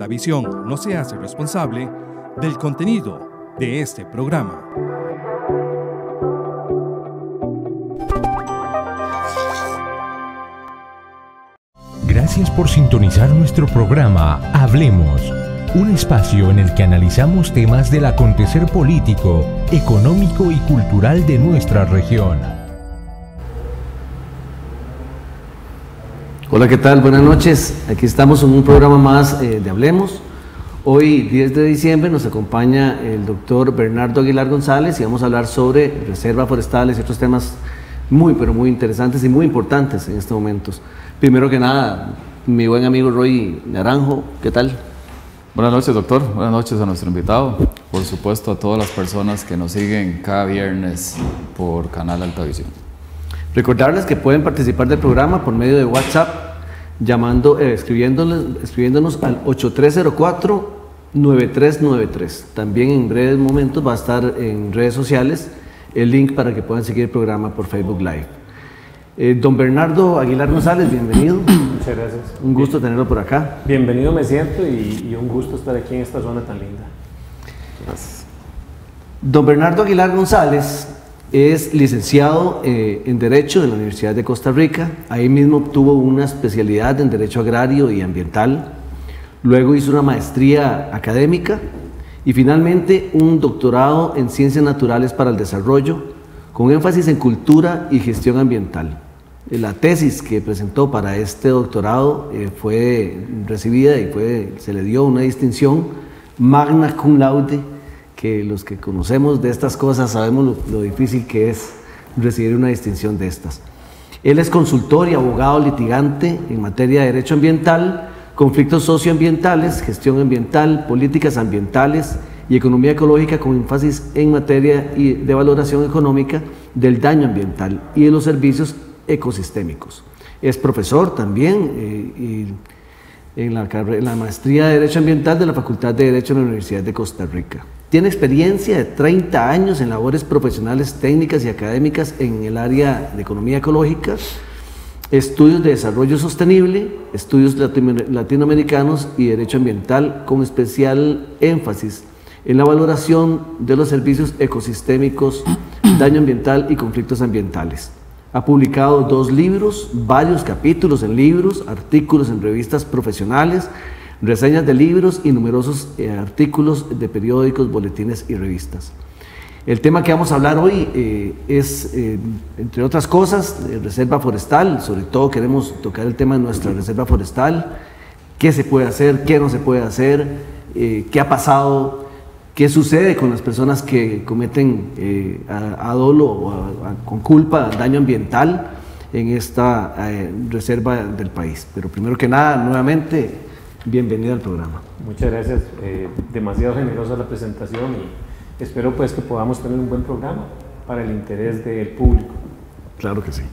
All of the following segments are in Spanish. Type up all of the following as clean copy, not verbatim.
Altavisión no se hace responsable del contenido de este programa. Gracias por sintonizar nuestro programa Hablemos, un espacio en el que analizamos temas del acontecer político, económico y cultural de nuestra región. Hola, ¿qué tal? Buenas noches. Aquí estamos en un programa más de Hablemos. Hoy, 10 de diciembre, nos acompaña el doctor Bernardo Aguilar González y vamos a hablar sobre reservas forestales y otros temas muy, pero muy interesantes y muy importantes en estos momentos. Primero que nada, mi buen amigo Roy Naranjo, ¿qué tal? Buenas noches, doctor. Buenas noches a nuestro invitado. Por supuesto, a todas las personas que nos siguen cada viernes por Canal Altavisión. Recordarles que pueden participar del programa por medio de WhatsApp, escribiéndonos al 8304-9393. También en breves momentos va a estar en redes sociales el link para que puedan seguir el programa por Facebook Live. Don Bernardo Aguilar González, bienvenido. Muchas gracias. Un gusto tenerlo por acá. Bienvenido me siento y un gusto estar aquí en esta zona tan linda. Gracias. Don Bernardo Aguilar González es licenciado en Derecho de la Universidad de Costa Rica. Ahí mismo obtuvo una especialidad en Derecho Agrario y Ambiental. Luego hizo una maestría académica y finalmente un doctorado en Ciencias Naturales para el Desarrollo, con énfasis en Cultura y Gestión Ambiental. La tesis que presentó para este doctorado fue recibida y se le dio una distinción magna cum laude, que los que conocemos de estas cosas sabemos lo difícil que es recibir una distinción de estas. Él es consultor y abogado litigante en materia de derecho ambiental, conflictos socioambientales, gestión ambiental, políticas ambientales y economía ecológica, con énfasis en materia de valoración económica del daño ambiental y de los servicios ecosistémicos. Es profesor también en la maestría de Derecho Ambiental de la Facultad de Derecho de la Universidad de Costa Rica. Tiene experiencia de 30 años en labores profesionales técnicas y académicas en el área de economía ecológica, estudios de desarrollo sostenible, estudios latinoamericanos y derecho ambiental, con especial énfasis en la valoración de los servicios ecosistémicos, daño ambiental y conflictos ambientales. Ha publicado 2 libros, varios capítulos en libros, artículos en revistas profesionales, reseñas de libros y numerosos artículos de periódicos, boletines y revistas. El tema que vamos a hablar hoy es, entre otras cosas, reserva forestal. Sobre todo queremos tocar el tema de nuestra reserva forestal, qué se puede hacer, qué no se puede hacer, qué ha pasado, qué sucede con las personas que cometen a dolo o con culpa daño ambiental en esta reserva del país. Pero primero que nada, nuevamente, bienvenido al programa. Muchas gracias, demasiado generosa la presentación y espero pues que podamos tener un buen programa para el interés del público. Claro que sí.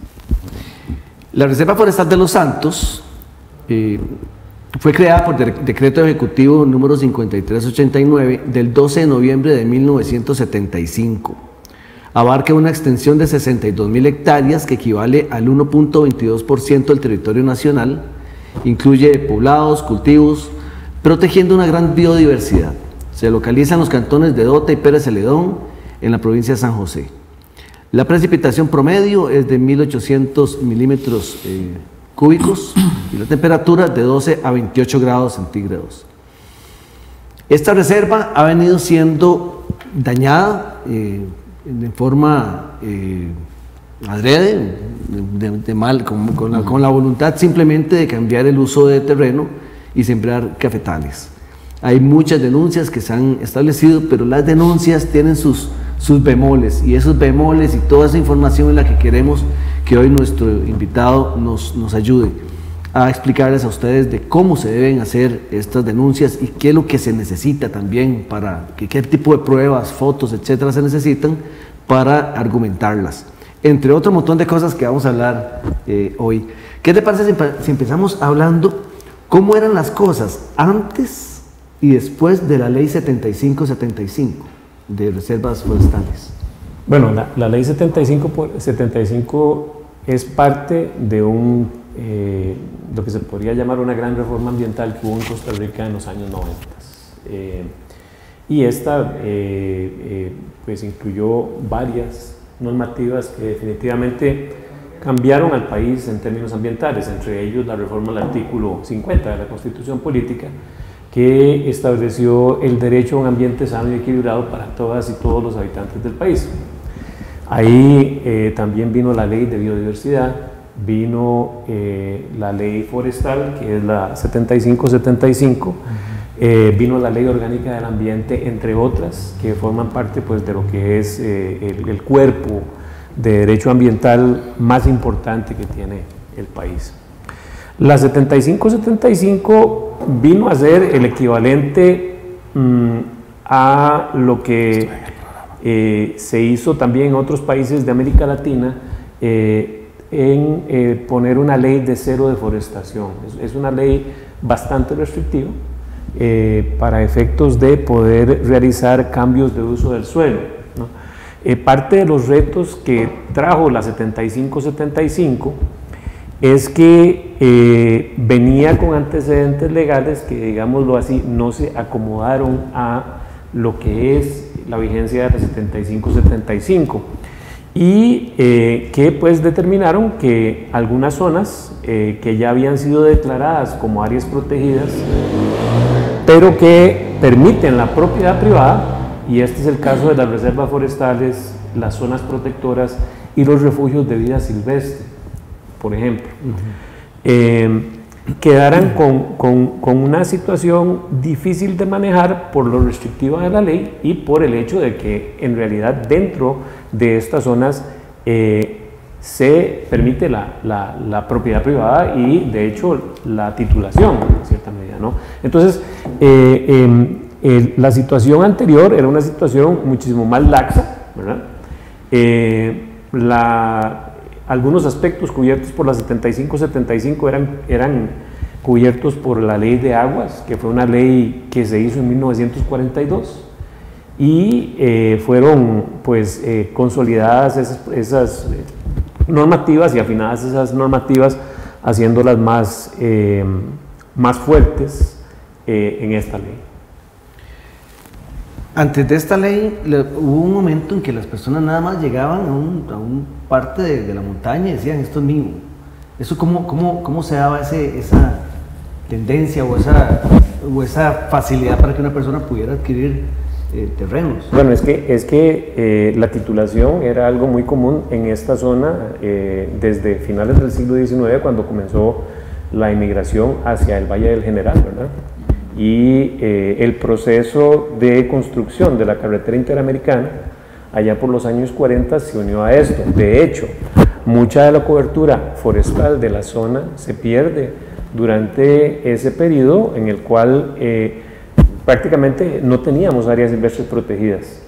La Reserva Forestal de Los Santos fue creada por Decreto Ejecutivo número 5389 del 12 de noviembre de 1975. Abarca una extensión de 62.000 hectáreas que equivale al 1.22% del territorio nacional. Incluye poblados, cultivos, protegiendo una gran biodiversidad. Se localiza en los cantones de Dota y Pérez Celedón, en la provincia de San José. La precipitación promedio es de 1.800 milímetros cúbicos y la temperatura de 12 a 28 grados centígrados. Esta reserva ha venido siendo dañada de forma adrede, con la voluntad simplemente de cambiar el uso de terreno y sembrar cafetales. Hay muchas denuncias que se han establecido, pero las denuncias tienen sus bemoles, y esos bemoles y toda esa información es la que queremos que hoy nuestro invitado nos ayude a explicarles a ustedes de cómo se deben hacer estas denuncias y qué es lo que se necesita también para qué tipo de pruebas, fotos, etcétera, se necesitan para argumentarlas, entre otro montón de cosas que vamos a hablar hoy. ¿Qué te parece si empezamos hablando cómo eran las cosas antes y después de la ley 75-75 de reservas forestales? Bueno, la ley 75 es parte de un lo que se podría llamar una gran reforma ambiental que hubo en Costa Rica en los años 90. Y esta pues incluyó varias normativas que definitivamente cambiaron al país en términos ambientales, entre ellos la reforma al artículo 50 de la Constitución Política, que estableció el derecho a un ambiente sano y equilibrado para todas y todos los habitantes del país. Ahí también vino la ley de biodiversidad, vino la ley forestal, que es la 7575, vino la ley orgánica del ambiente, entre otras, que forman parte pues, de lo que es el cuerpo de derecho ambiental más importante que tiene el país. La 7575 vino a ser el equivalente a lo que se hizo también en otros países de América Latina en poner una ley de cero deforestación. Es una ley bastante restrictiva para efectos de poder realizar cambios de uso del suelo, ¿no? Parte de los retos que trajo la 7575 es que venía con antecedentes legales que, digámoslo así, no se acomodaron a lo que es la vigencia de la 7575 y que pues determinaron que algunas zonas que ya habían sido declaradas como áreas protegidas, pero que permiten la propiedad privada, y este es el caso de las reservas forestales, las zonas protectoras y los refugios de vida silvestre, por ejemplo, quedaran con una situación difícil de manejar por lo restrictiva de la ley y por el hecho de que en realidad dentro de estas zonas se permite la propiedad privada y de hecho la titulación en cierta medida, ¿no? Entonces la situación anterior era una situación muchísimo más laxa, ¿verdad? Algunos aspectos cubiertos por la 7575 eran cubiertos por la ley de aguas, que fue una ley que se hizo en 1942 y fueron pues consolidadas esas normativas y afinadas esas normativas, haciéndolas más fuertes en esta ley. Antes de esta ley hubo un momento en que las personas nada más llegaban a un parte de la montaña y decían, esto es mío. ¿Eso cómo se daba esa tendencia o esa facilidad para que una persona pudiera adquirir terrenos? Bueno, es que la titulación era algo muy común en esta zona desde finales del siglo XIX, cuando comenzó la inmigración hacia el Valle del General, ¿verdad? Y el proceso de construcción de la carretera interamericana allá por los años 40 se unió a esto. De hecho, mucha de la cobertura forestal de la zona se pierde durante ese periodo en el cual prácticamente no teníamos áreas silvestres protegidas.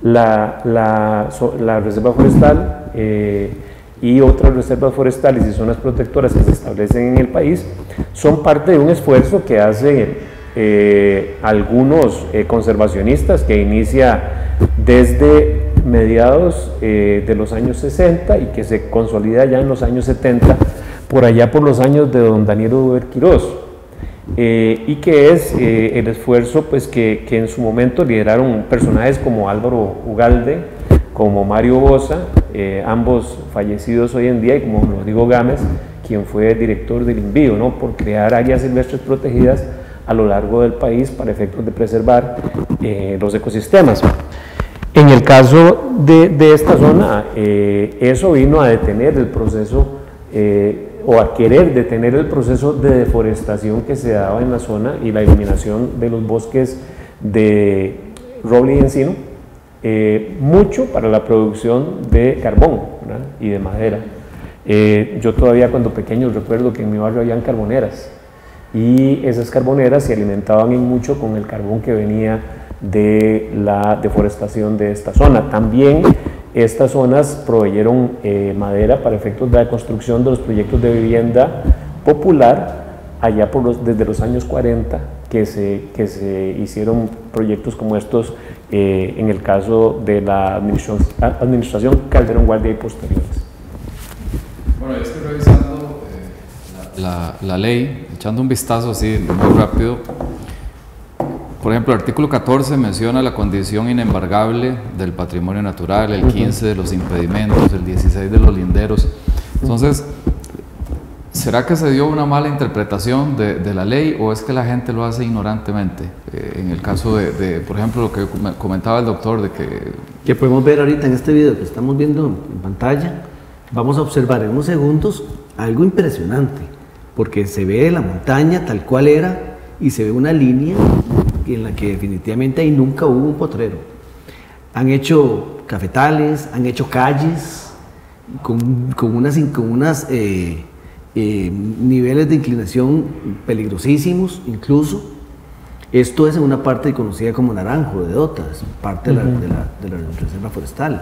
La reserva forestal y otras reservas forestales y zonas protectoras que se establecen en el país son parte de un esfuerzo que hace algunos conservacionistas, que inicia desde mediados de los años 60 y que se consolida ya en los años 70, por allá por los años de don Daniel Oduber Quirós, y que es el esfuerzo pues, que en su momento lideraron personajes como Álvaro Ugalde, como Mario Boza, ambos fallecidos hoy en día, y como Rodrigo Gámez, quien fue director del INVIO, ¿no? Por crear áreas silvestres protegidas a lo largo del país para efectos de preservar los ecosistemas. En el caso de esta zona, eso vino a detener el proceso o a querer detener el proceso de deforestación que se daba en la zona y la eliminación de los bosques de roble y encino, mucho para la producción de carbón, ¿verdad? Y de madera. Yo todavía cuando pequeño recuerdo que en mi barrio habían carboneras, y esas carboneras se alimentaban en mucho con el carbón que venía de la deforestación de esta zona. También estas zonas proveyeron madera para efectos de la construcción de los proyectos de vivienda popular allá desde los años 40, que se hicieron proyectos como estos en el caso de la administración Calderón Guardia y posteriores. Bueno, es que revisando la ley, echando un vistazo así muy rápido, por ejemplo, el artículo 14 menciona la condición inembargable del patrimonio natural, el 15 de los impedimentos, el 16 de los linderos. Entonces, ¿será que se dio una mala interpretación de la ley o es que la gente lo hace ignorantemente? En el caso de, por ejemplo, lo que comentaba el doctor, de que podemos ver ahorita en este video que estamos viendo en pantalla, vamos a observar en unos segundos algo impresionante, porque se ve la montaña tal cual era y se ve una línea en la que definitivamente ahí nunca hubo un potrero. Han hecho cafetales, han hecho calles con unas niveles de inclinación peligrosísimos incluso. Esto es en una parte conocida como Naranjo de Dota, es parte de la reserva forestal.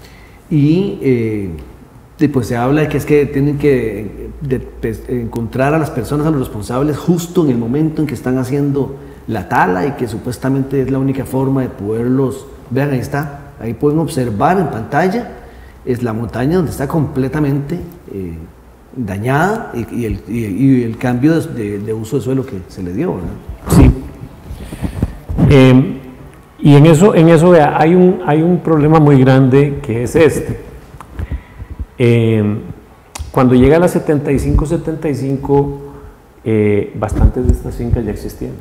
Y pues se habla de que es que tienen que encontrar a las personas, a los responsables, justo en el momento en que están haciendo la tala y que supuestamente es la única forma de poderlos. Vean, ahí está, ahí pueden observar en pantalla, es la montaña donde está completamente dañada y el cambio de uso de suelo que se le dio, ¿verdad? Sí. Y en eso vea, hay un problema muy grande que es este. Cuando llega a las 75, bastantes de estas fincas ya existían.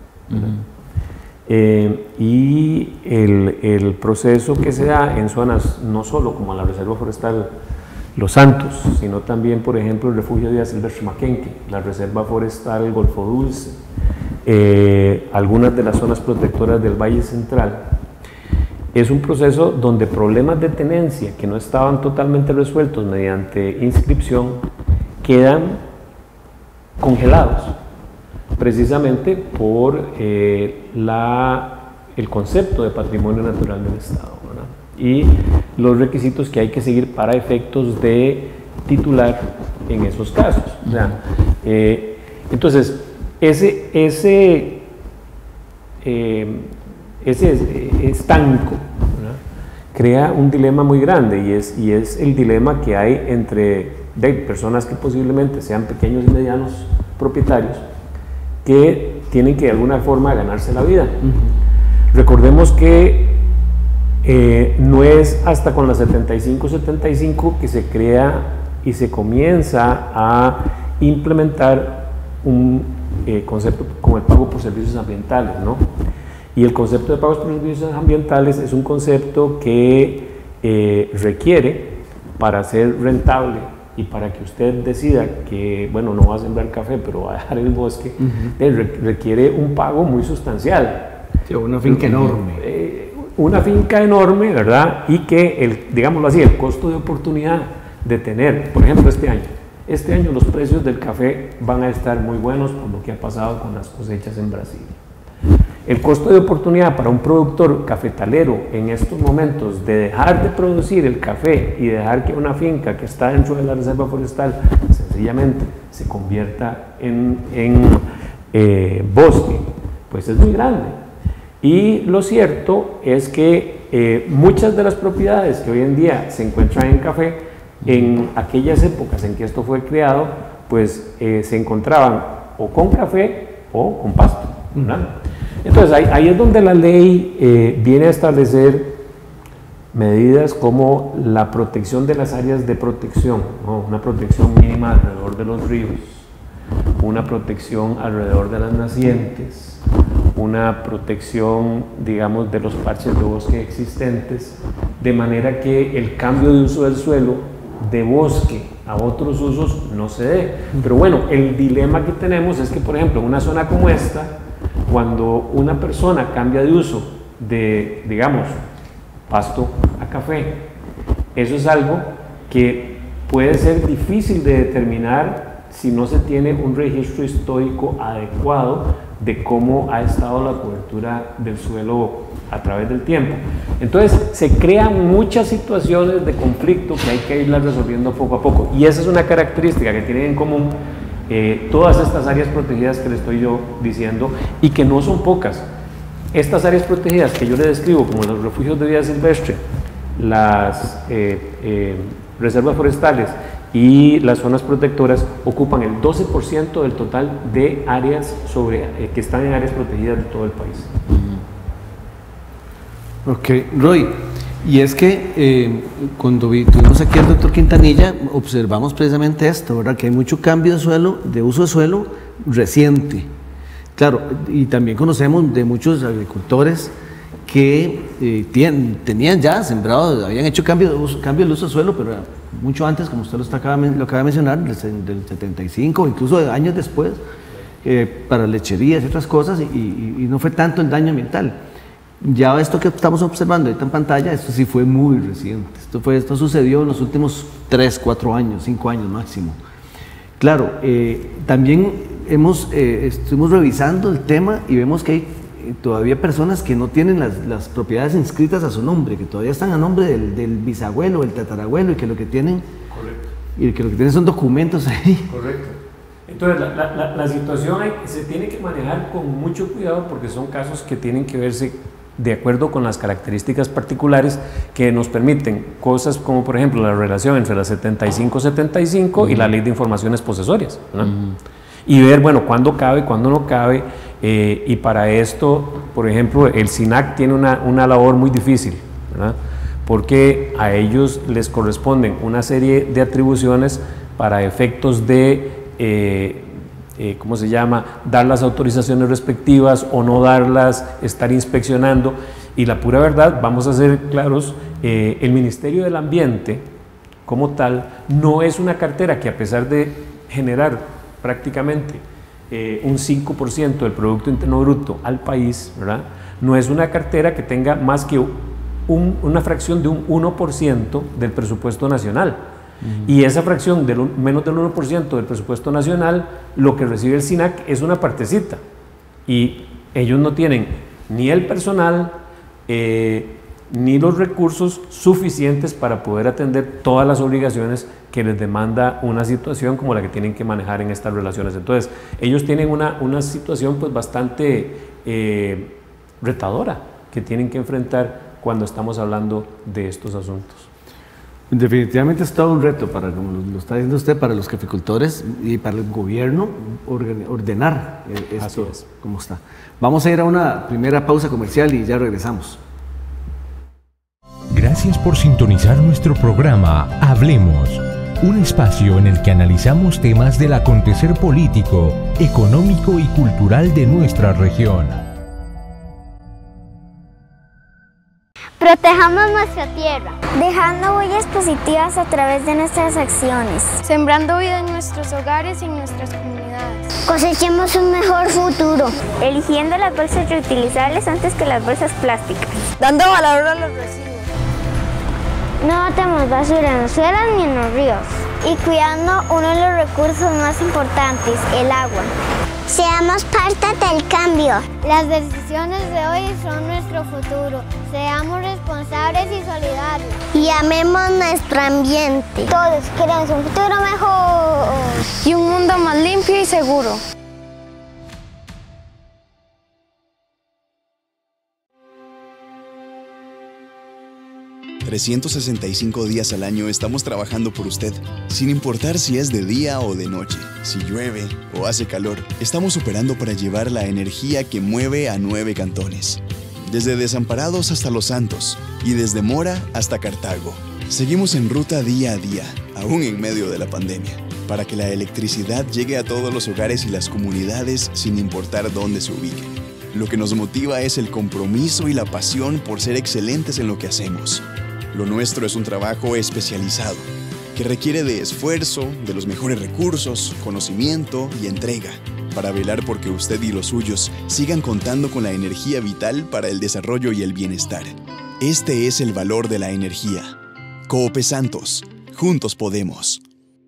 Y el proceso que se da en zonas no solo como la Reserva Forestal Los Santos, sino también, por ejemplo, el Refugio de Vida Silvestre Maquenque, la Reserva Forestal Golfo Dulce, algunas de las zonas protectoras del Valle Central, es un proceso donde problemas de tenencia que no estaban totalmente resueltos mediante inscripción quedan congelados, precisamente por el concepto de patrimonio natural del Estado, ¿verdad? Y los requisitos que hay que seguir para efectos de titular en esos casos. O sea, entonces, ese estanco, ¿verdad?, crea un dilema muy grande y es el dilema que hay entre personas que posiblemente sean pequeños y medianos propietarios que tienen que de alguna forma ganarse la vida. Recordemos que no es hasta con la 75 que se crea y se comienza a implementar un concepto como el pago por servicios ambientales, ¿no? Y el concepto de pagos por servicios ambientales es un concepto que requiere, para ser rentable y para que usted decida que, bueno, no va a sembrar café, pero va a dejar el bosque, requiere un pago muy sustancial. Sí, una finca enorme. Una finca enorme, ¿verdad? Y que, digámoslo así, el costo de oportunidad de tener, por ejemplo, este año los precios del café van a estar muy buenos por lo que ha pasado con las cosechas en Brasil. El costo de oportunidad para un productor cafetalero en estos momentos de dejar de producir el café y dejar que una finca que está dentro de la reserva forestal sencillamente se convierta en bosque, pues es muy grande. Y lo cierto es que muchas de las propiedades que hoy en día se encuentran en café, en aquellas épocas en que esto fue creado, pues se encontraban o con café o con pasto, ¿verdad? Entonces ahí es donde la ley viene a establecer medidas como la protección de las áreas de protección, ¿no? Una protección mínima alrededor de los ríos, una protección alrededor de las nacientes, una protección, digamos, de los parches de bosque existentes, de manera que el cambio de uso del suelo de bosque a otros usos no se dé. Pero bueno, el dilema que tenemos es que, por ejemplo, en una zona como esta, cuando una persona cambia de uso de, digamos, pasto a café, eso es algo que puede ser difícil de determinar si no se tiene un registro histórico adecuado de cómo ha estado la cobertura del suelo a través del tiempo. Entonces se crean muchas situaciones de conflicto que hay que irlas resolviendo poco a poco, y esa es una característica que tienen en común todas estas áreas protegidas que le estoy yo diciendo, y que no son pocas. Estas áreas protegidas que yo le describo como los refugios de vida silvestre, las reservas forestales y las zonas protectoras ocupan el 12% del total de áreas que están en áreas protegidas de todo el país. Ok, Roy, y es que cuando tuvimos aquí al doctor Quintanilla, observamos precisamente esto, ¿verdad? Que hay mucho cambio de suelo, de uso de suelo reciente. Claro, y también conocemos de muchos agricultores que tenían ya sembrado, habían hecho cambio del uso de suelo, pero mucho antes, como usted lo acaba de mencionar, del 75, incluso años después, para lecherías y otras cosas, y no fue tanto el daño ambiental. Ya esto que estamos observando ahorita en pantalla, esto sí fue muy reciente. Esto sucedió en los últimos 3, 4 años, 5 años máximo. Claro, también estuvimos revisando el tema y vemos que hay todavía personas que no tienen las propiedades inscritas a su nombre, que todavía están a nombre del bisabuelo, del tatarabuelo, y que lo que tienen, y que lo que tienen son documentos ahí. Correcto. Entonces, la situación se tiene que manejar con mucho cuidado porque son casos que tienen que verse de acuerdo con las características particulares que nos permiten cosas como, por ejemplo, la relación entre la 75-75 y la ley de informaciones posesorias, ¿no? Y ver, bueno, cuándo cabe, cuándo no cabe, y para esto, por ejemplo, el SINAC tiene una labor muy difícil, ¿verdad? Porque a ellos les corresponden una serie de atribuciones para efectos de ¿cómo se llama? Dar las autorizaciones respectivas o no darlas, estar inspeccionando. Y la pura verdad, vamos a ser claros, el Ministerio del Ambiente como tal no es una cartera que, a pesar de generar prácticamente un 5% del Producto Interno Bruto al país, ¿verdad? No es una cartera que tenga más que una fracción de un 1% del presupuesto nacional. Y esa fracción de menos del 1% del presupuesto nacional, lo que recibe el SINAC es una partecita, y ellos no tienen ni el personal ni los recursos suficientes para poder atender todas las obligaciones que les demanda una situación como la que tienen que manejar en estas relaciones. Entonces ellos tienen una situación pues bastante retadora que tienen que enfrentar cuando estamos hablando de estos asuntos. Definitivamente es todo un reto, como lo está diciendo usted, para los caficultores y para el gobierno ordenar esto como está. Vamos a ir a una primera pausa comercial y ya regresamos. Gracias por sintonizar nuestro programa Hablemos, un espacio en el que analizamos temas del acontecer político, económico y cultural de nuestra región. Protejamos nuestra tierra, dejando huellas positivas a través de nuestras acciones, sembrando vida en nuestros hogares y en nuestras comunidades. Cosechemos un mejor futuro, eligiendo las bolsas reutilizables antes que las bolsas plásticas, dando valor a los residuos. No botemos basura en los suelos ni en los ríos, y cuidando uno de los recursos más importantes, el agua. Seamos parte del cambio. Las decisiones de hoy son nuestro futuro. Seamos responsables y solidarios. Y amemos nuestro ambiente. Todos queremos un futuro mejor. Y un mundo más limpio y seguro. ...365 días al año estamos trabajando por usted. Sin importar si es de día o de noche, si llueve o hace calor, estamos operando para llevar la energía que mueve a 9 cantones. Desde Desamparados hasta Los Santos y desde Mora hasta Cartago. Seguimos en ruta día a día, aún en medio de la pandemia, para que la electricidad llegue a todos los hogares y las comunidades sin importar dónde se ubiquen. Lo que nos motiva es el compromiso y la pasión por ser excelentes en lo que hacemos. Lo nuestro es un trabajo especializado, que requiere de esfuerzo, de los mejores recursos, conocimiento y entrega, para velar porque usted y los suyos sigan contando con la energía vital para el desarrollo y el bienestar. Este es el valor de la energía. Coope Santos, juntos podemos.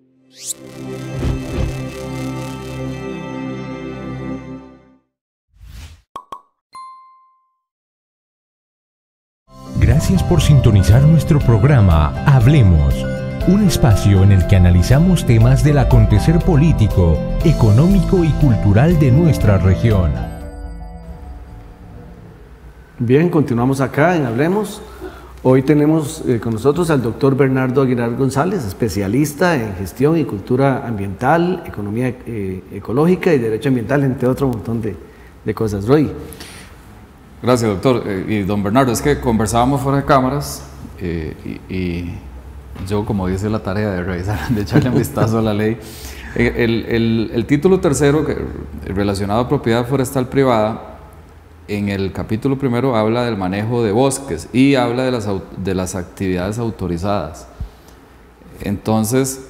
Gracias por sintonizar nuestro programa Hablemos, un espacio en el que analizamos temas del acontecer político, económico y cultural de nuestra región. Bien, continuamos acá en Hablemos. Hoy tenemos con nosotros al doctor Bernardo Aguilar González, especialista en gestión y cultura ambiental, economía ecológica y derecho ambiental, entre otro montón de cosas. Roy. Gracias, doctor. Y don Bernardo, es que conversábamos fuera de cámaras y yo, como dice la tarea de revisar, de echarle un vistazo a la ley, el título tercero relacionado a propiedad forestal privada, en el capítulo primero habla del manejo de bosques y habla de las actividades autorizadas. Entonces,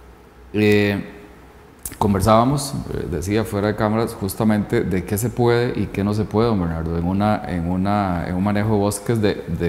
conversábamos, decía fuera de cámaras, justamente de qué se puede y qué no se puede, don Bernardo, en un manejo de bosques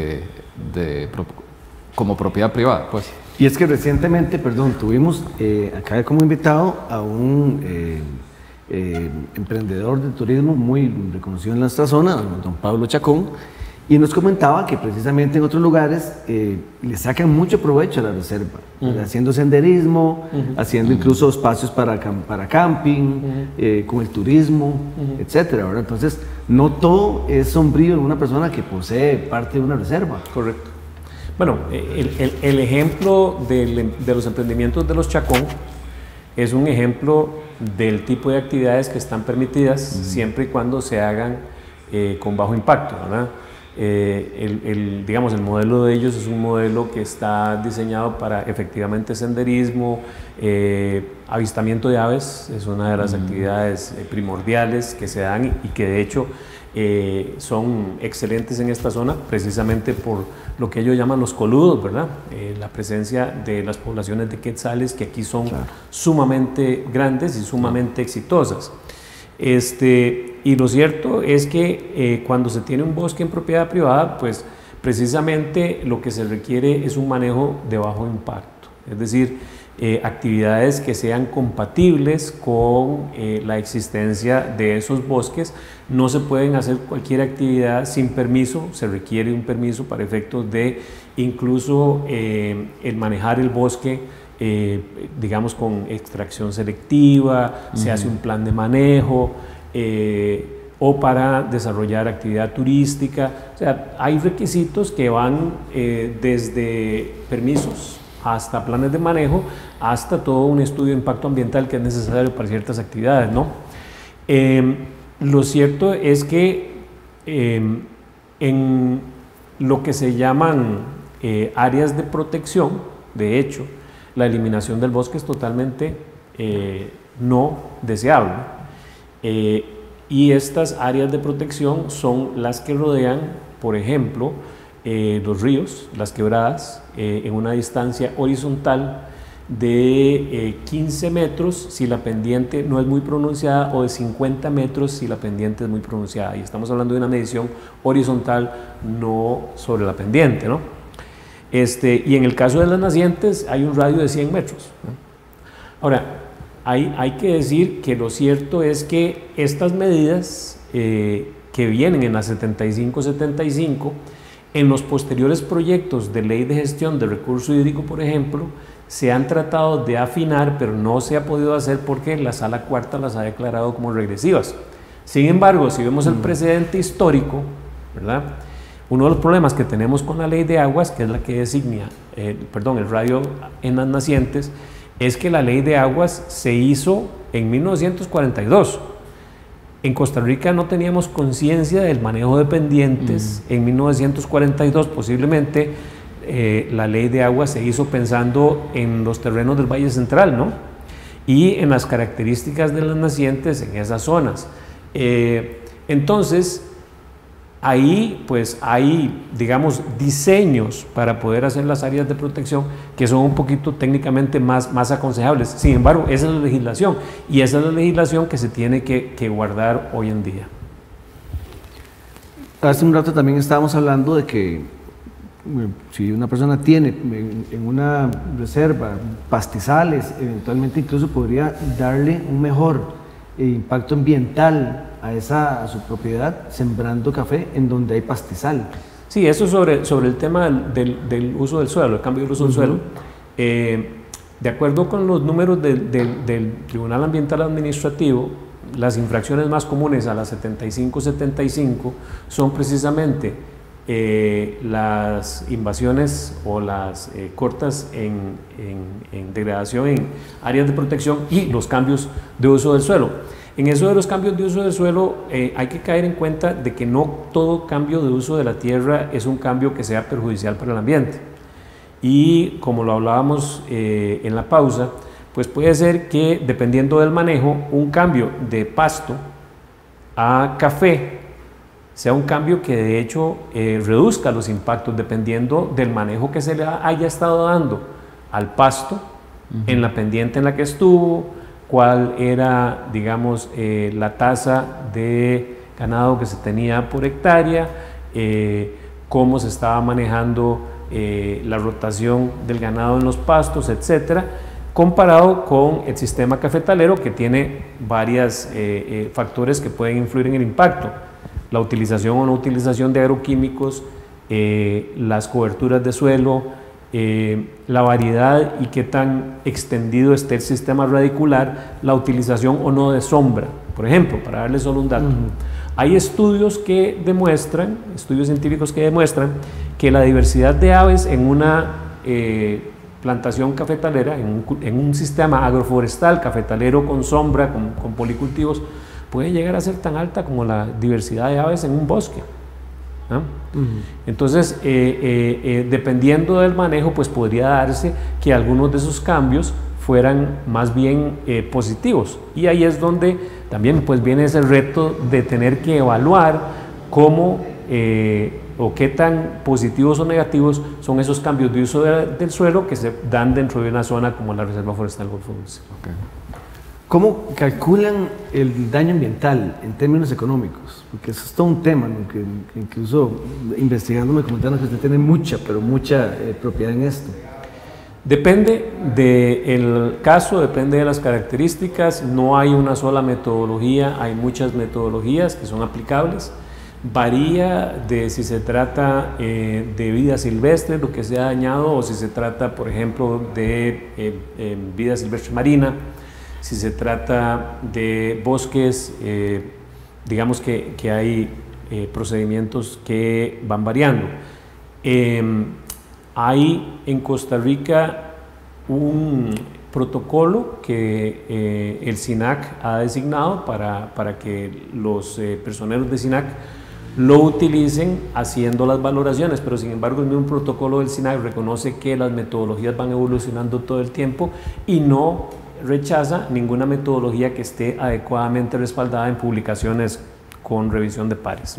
como propiedad privada, pues. Y es que recientemente, tuvimos acá como invitado a un emprendedor de turismo muy reconocido en nuestra zona, don Pablo Chacón, y nos comentaba que precisamente en otros lugares le sacan mucho provecho a la reserva, haciendo senderismo, haciendo incluso espacios para camping, con el turismo, etcétera, ¿verdad? Entonces, no todo es sombrío en una persona que posee parte de una reserva. Correcto. Bueno, el ejemplo de los emprendimientos de los Chacón es un ejemplo del tipo de actividades que están permitidas siempre y cuando se hagan con bajo impacto, ¿verdad? Digamos, el modelo de ellos es un modelo que está diseñado para efectivamente senderismo, avistamiento de aves, es una de las actividades primordiales que se dan y que de hecho son excelentes en esta zona precisamente por lo que ellos llaman los coludos, ¿verdad? La presencia de las poblaciones de quetzales que aquí son sumamente grandes y sumamente exitosas. Y lo cierto es que cuando se tiene un bosque en propiedad privada, pues precisamente lo que se requiere es un manejo de bajo impacto, es decir, actividades que sean compatibles con la existencia de esos bosques. No se pueden hacer cualquier actividad sin permiso, se requiere un permiso para efectos de incluso el manejar el bosque, digamos con extracción selectiva, se hace un plan de manejo, o para desarrollar actividad turística. O sea, hay requisitos que van desde permisos hasta planes de manejo, hasta todo un estudio de impacto ambiental que es necesario para ciertas actividades, ¿no? Lo cierto es que en lo que se llaman áreas de protección, de hecho, la eliminación del bosque es totalmente no deseable. Y estas áreas de protección son las que rodean, por ejemplo, los ríos, las quebradas, en una distancia horizontal de 15 metros si la pendiente no es muy pronunciada, o de 50 metros si la pendiente es muy pronunciada. Y estamos hablando de una medición horizontal, no sobre la pendiente, ¿no? Y en el caso de las nacientes hay un radio de 100 metros, ¿no? Ahora, hay que decir que lo cierto es que estas medidas que vienen en la 75-75, en los posteriores proyectos de ley de gestión de recurso hídrico, por ejemplo, se han tratado de afinar, pero no se ha podido hacer porque la Sala Cuarta las ha declarado como regresivas. Sin embargo, si vemos el precedente histórico, ¿verdad? Uno de los problemas que tenemos con la ley de aguas, que es la que designa el radio en las nacientes, es que la ley de aguas se hizo en 1942. En Costa Rica no teníamos conciencia del manejo de pendientes. En 1942 posiblemente la ley de aguas se hizo pensando en los terrenos del Valle Central, ¿no? Y en las características de las nacientes en esas zonas. Entonces, ahí pues hay, digamos, diseños para poder hacer las áreas de protección que son un poquito técnicamente más aconsejables. Sin embargo, esa es la legislación, y esa es la legislación que se tiene que guardar hoy en día. Hace un rato también estábamos hablando de que si una persona tiene en una reserva pastizales, eventualmente incluso podría darle un mejor impacto ambiental a su propiedad sembrando café en donde hay pastizal. Sí, eso sobre el tema del uso del suelo, el cambio del uso del suelo. De acuerdo con los números del Tribunal Ambiental Administrativo, las infracciones más comunes a la 75-75 son precisamente las invasiones o las cortas en degradación en áreas de protección y los cambios de uso del suelo. En eso de los cambios de uso del suelo hay que caer en cuenta de que no todo cambio de uso de la tierra es un cambio que sea perjudicial para el ambiente. Y como lo hablábamos en la pausa, pues puede ser que dependiendo del manejo, un cambio de pasto a café sea un cambio que de hecho reduzca los impactos dependiendo del manejo que se le haya estado dando al pasto en la pendiente en la que estuvo, cuál era, digamos, la tasa de ganado que se tenía por hectárea, cómo se estaba manejando la rotación del ganado en los pastos, etcétera, comparado con el sistema cafetalero, que tiene varios factores que pueden influir en el impacto: la utilización o no utilización de agroquímicos, las coberturas de suelo, la variedad y qué tan extendido esté el sistema radicular, la utilización o no de sombra, por ejemplo, para darle solo un dato. Hay estudios que demuestran, estudios científicos que demuestran que la diversidad de aves en una plantación cafetalera, en un sistema agroforestal cafetalero con sombra, con policultivos, puede llegar a ser tan alta como la diversidad de aves en un bosque. ¿No? Entonces, dependiendo del manejo, pues podría darse que algunos de esos cambios fueran más bien positivos, y ahí es donde también pues viene ese reto de tener que evaluar cómo o qué tan positivos o negativos son esos cambios de uso del suelo que se dan dentro de una zona como la Reserva Forestal Golfo Dulce. Okay. ¿Cómo calculan el daño ambiental en términos económicos? Porque eso es todo un tema, ¿no? que incluso investigando me comentaron que usted tiene mucha propiedad en esto. Depende del caso, depende de las características, no hay una sola metodología, hay muchas metodologías que son aplicables. Varía de si se trata de vida silvestre, lo que se ha dañado, o si se trata, por ejemplo, de vida silvestre marina. Si se trata de bosques, digamos que hay procedimientos que van variando. Hay en Costa Rica un protocolo que el SINAC ha designado para que los personeros de SINAC lo utilicen haciendo las valoraciones, pero sin embargo el mismo protocolo del SINAC reconoce que las metodologías van evolucionando todo el tiempo y no rechaza ninguna metodología que esté adecuadamente respaldada en publicaciones con revisión de pares.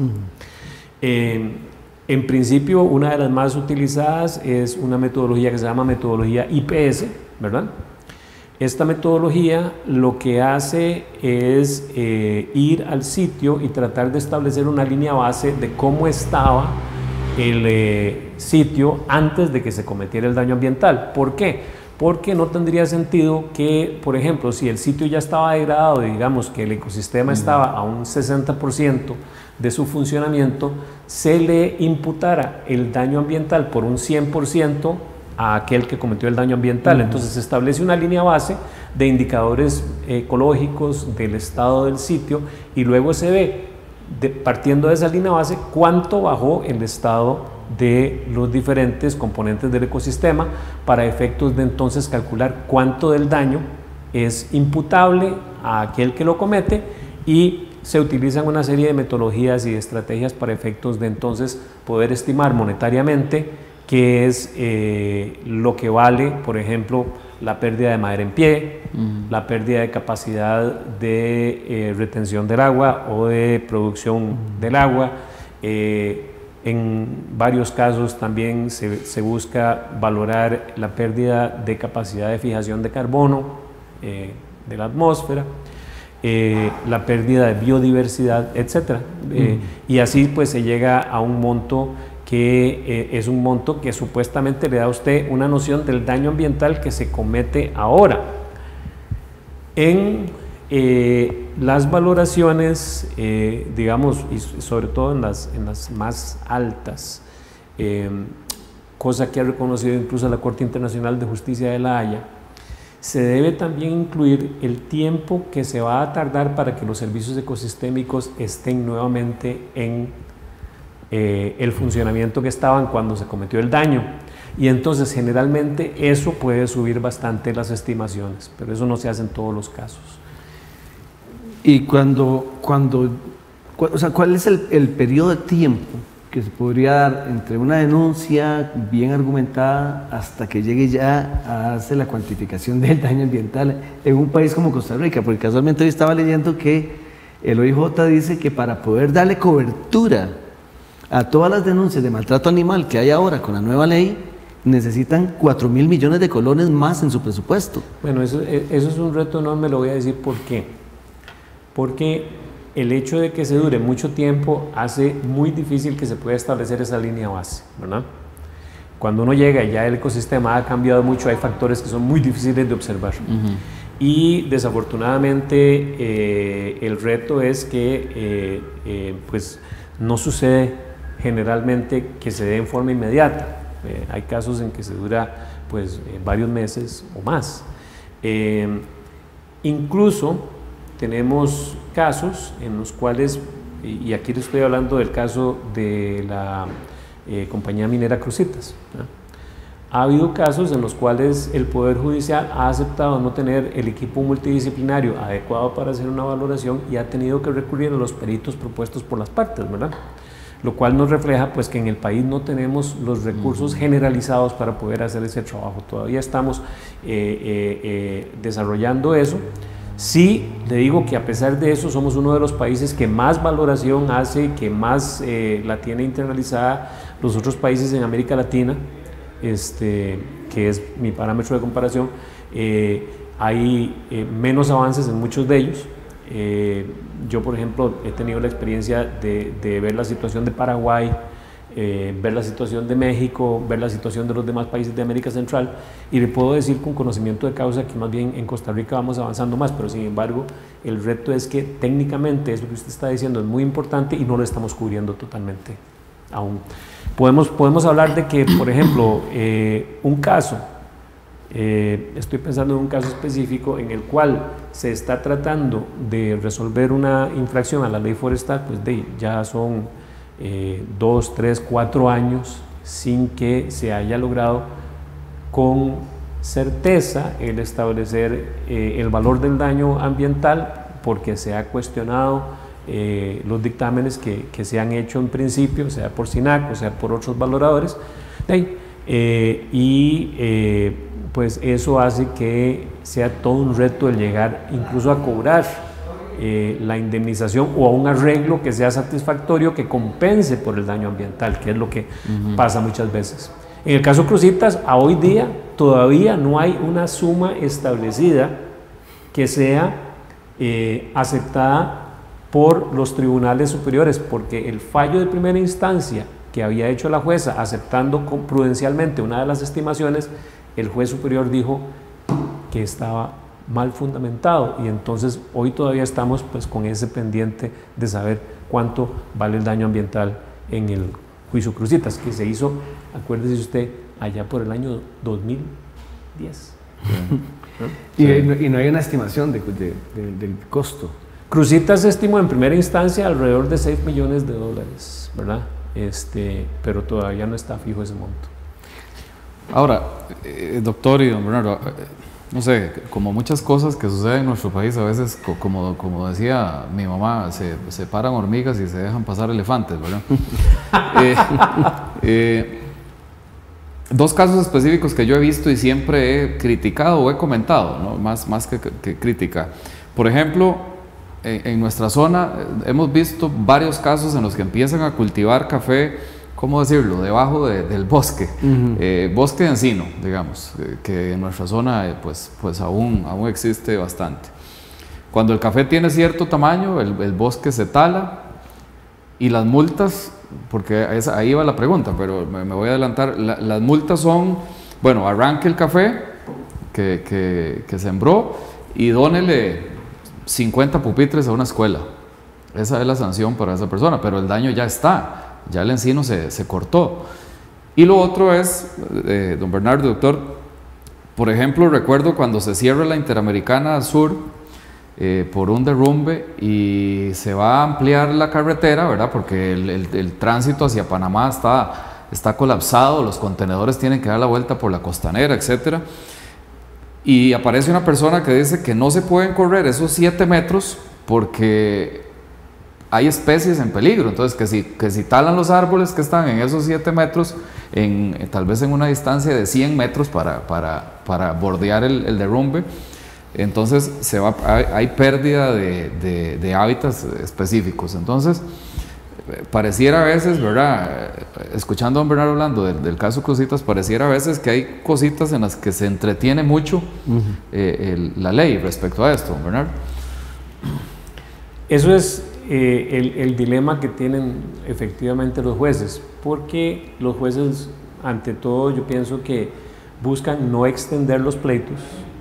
En principio, una de las más utilizadas es una metodología que se llama metodología IPS, ¿verdad? Esta metodología lo que hace es ir al sitio y tratar de establecer una línea base de cómo estaba el sitio antes de que se cometiera el daño ambiental. ¿Por qué? Porque no tendría sentido que, por ejemplo, si el sitio ya estaba degradado, digamos que el ecosistema estaba a un 60% de su funcionamiento, se le imputara el daño ambiental por un 100% a aquel que cometió el daño ambiental. Entonces se establece una línea base de indicadores ecológicos del estado del sitio y luego se ve, partiendo de esa línea base, cuánto bajó el estado de los diferentes componentes del ecosistema, para efectos de entonces calcular cuánto del daño es imputable a aquel que lo comete, y se utilizan una serie de metodologías y de estrategias para efectos de entonces poder estimar monetariamente qué es lo que vale, por ejemplo, la pérdida de madera en pie, la pérdida de capacidad de retención del agua o de producción del agua. En varios casos también se busca valorar la pérdida de capacidad de fijación de carbono de la atmósfera, la pérdida de biodiversidad, etc. Y así pues se llega a un monto que es un monto que supuestamente le da a usted una noción del daño ambiental que se comete ahora. En las valoraciones, digamos, y sobre todo en las más altas, cosa que ha reconocido incluso la Corte Internacional de Justicia de La Haya, se debe también incluir el tiempo que se va a tardar para que los servicios ecosistémicos estén nuevamente en el funcionamiento que estaban cuando se cometió el daño. Y entonces generalmente eso puede subir bastante las estimaciones, pero eso no se hace en todos los casos. Y o sea, ¿cuál es el periodo de tiempo que se podría dar entre una denuncia bien argumentada hasta que llegue ya a hacer la cuantificación del daño ambiental en un país como Costa Rica? Porque casualmente hoy estaba leyendo que el OIJ dice que para poder darle cobertura a todas las denuncias de maltrato animal que hay ahora con la nueva ley, necesitan 4.000 millones de colones más en su presupuesto. Bueno, eso es un reto enorme, lo voy a decir por qué. Porque el hecho de que se dure mucho tiempo hace muy difícil que se pueda establecer esa línea base, ¿verdad? Cuando uno llega y ya el ecosistema ha cambiado mucho, hay factores que son muy difíciles de observar. Y desafortunadamente el reto es que pues no sucede generalmente que se dé en forma inmediata. Hay casos en que se dura pues varios meses o más. Incluso tenemos casos en los cuales, y aquí les estoy hablando del caso de la compañía minera Cruzitas, ¿no? Ha habido casos en los cuales el Poder Judicial ha aceptado no tener el equipo multidisciplinario adecuado para hacer una valoración y ha tenido que recurrir a los peritos propuestos por las partes, ¿verdad? Lo cual nos refleja pues que en el país no tenemos los recursos generalizados para poder hacer ese trabajo. Todavía estamos desarrollando eso. Sí, le digo que a pesar de eso somos uno de los países que más valoración hace, que más la tiene internalizada. Los otros países en América Latina, que es mi parámetro de comparación, hay menos avances en muchos de ellos. Yo, por ejemplo, he tenido la experiencia de ver la situación de Paraguay, ver la situación de México, ver la situación de los demás países de América Central, y le puedo decir con conocimiento de causa que más bien en Costa Rica vamos avanzando más, pero sin embargo el reto es que técnicamente eso que usted está diciendo es muy importante y no lo estamos cubriendo totalmente aún. Podemos hablar de que, por ejemplo, un caso, estoy pensando en un caso específico en el cual se está tratando de resolver una infracción a la ley forestal, pues ya son 2, 3, 4 años sin que se haya logrado con certeza el establecer el valor del daño ambiental, porque se ha cuestionado los dictámenes que se han hecho en principio, sea por SINAC o sea por otros valoradores, pues eso hace que sea todo un reto el llegar incluso a cobrar la indemnización o a un arreglo que sea satisfactorio, que compense por el daño ambiental, que es lo que pasa muchas veces. En el caso Cruzitas, a hoy día todavía no hay una suma establecida que sea aceptada por los tribunales superiores, porque el fallo de primera instancia que había hecho la jueza aceptando prudencialmente una de las estimaciones, el juez superior dijo que estaba mal fundamentado, y entonces hoy todavía estamos pues con ese pendiente de saber cuánto vale el daño ambiental en el juicio Cruzitas, que se hizo, acuérdese usted, allá por el año 2010. Y no hay una estimación del costo. Cruzitas se estimó en primera instancia alrededor de $6 millones, ¿verdad? Pero todavía no está fijo ese monto. Ahora, doctor y don Bernardo, no sé, como muchas cosas que suceden en nuestro país, a veces, como decía mi mamá, se paran hormigas y se dejan pasar elefantes, ¿verdad? Dos casos específicos que yo he visto y siempre he criticado o he comentado, ¿no? más que crítica. Por ejemplo, en nuestra zona hemos visto varios casos en los que empiezan a cultivar café, ¿cómo decirlo?, debajo del bosque, bosque de encino, digamos, que en nuestra zona pues aún existe bastante. Cuando el café tiene cierto tamaño, el bosque se tala, y las multas, porque ahí va la pregunta, pero me voy a adelantar, las multas son, bueno, arranque el café que sembró y dónele 50 pupitres a una escuela. Esa es la sanción para esa persona, pero el daño ya está. Ya el encino se cortó. Y lo otro es, don Bernardo, doctor, por ejemplo, recuerdo cuando se cierra la Interamericana Sur, por un derrumbe y se va a ampliar la carretera, ¿verdad? Porque el tránsito hacia Panamá está colapsado, los contenedores tienen que dar la vuelta por la costanera, etc. Y aparece una persona que dice que no se pueden correr esos 7 metros porque hay especies en peligro. Entonces que si talan los árboles que están en esos 7 metros, tal vez en una distancia de 100 metros para bordear el derrumbe, entonces hay pérdida de hábitats específicos. Entonces pareciera a veces, ¿verdad? Escuchando a don Bernardo hablando del caso Cruzitas, pareciera a veces que hay cositas en las que se entretiene mucho la ley respecto a esto, don Bernardo. Eso es el dilema que tienen efectivamente los jueces, porque los jueces, ante todo, yo pienso que buscan no extender los pleitos,